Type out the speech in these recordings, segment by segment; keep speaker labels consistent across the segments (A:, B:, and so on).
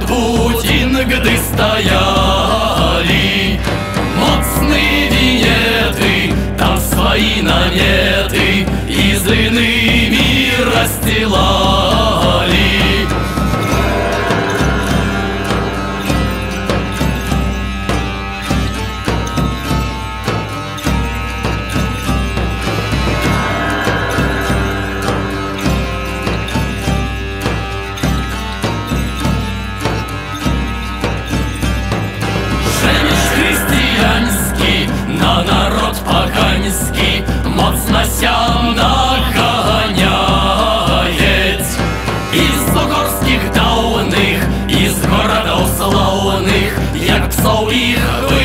A: Будин, гdy стояли моцные винеты, там свои наметы из иными расстилали. На народ поганський моцно ся наганяет. Из угорских дауних, из городов славных, як псов их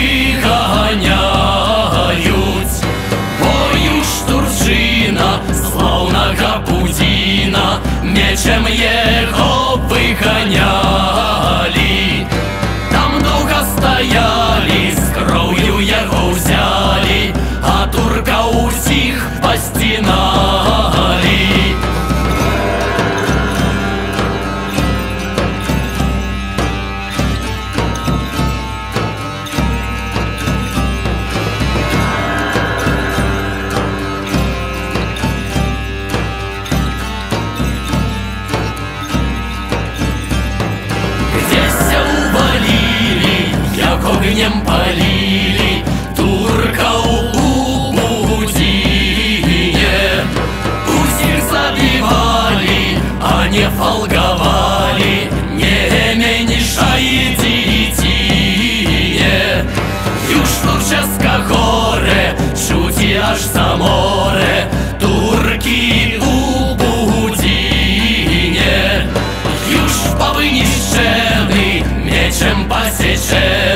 A: выганяют. Бою штуржина, славного Будина, мечем его выгоняли. Там долго стояли, с кровью его взяли, а турка усіх постінали. Огнем полили турка у Будине. Усих забивали, а не фолговали, не меньшай дитине. Już Турческа горе, чути аж за море, турки у Будине. Już повынищены, мечем посечены.